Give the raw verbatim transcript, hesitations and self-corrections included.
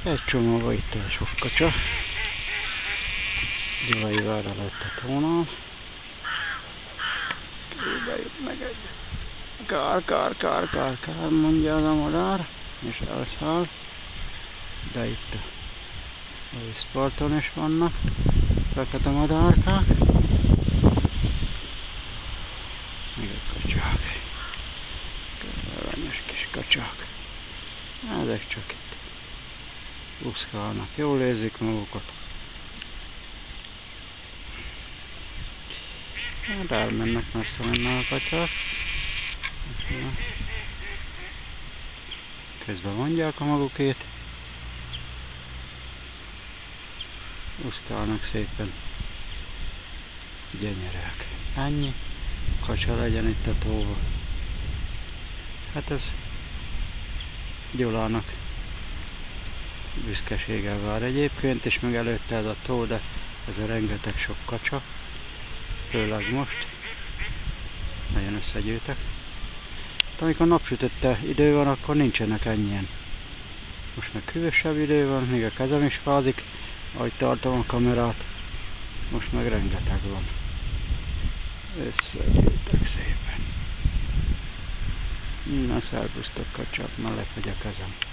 Egy csomóba itt a sok kacsa. Gyulai várra lett a tónál. Bejut meg egy. Kár, kár, kár, kár, kár, mondja az a madár, és elszáll. De itt a vízparton is vannak fekete madárkák. Még a kacsák. Aranyos kis kacsák. Ezek csak itt úszkálnak, jól érzik magukat. Hát elmennek messze lenne a kacsák. Közben mondják a magukét. Úszkálnak szépen. Gyönyörűek. Ennyi kacsa legyen itt a tóban. Hát ez Gyulának büszkeséggel vár egyébként, és meg előtte ez a tó, de ez a rengeteg sok kacsa, főleg most, nagyon összegyűjtek. De amikor napsütötte idő van, akkor nincsenek ennyien. Most meg hűvösebb idő van, még a kezem is fázik, ahogy tartom a kamerát, most meg rengeteg van. Összegyűjtek szépen. Na, szervusztok kacsák, már lefogy a kezem.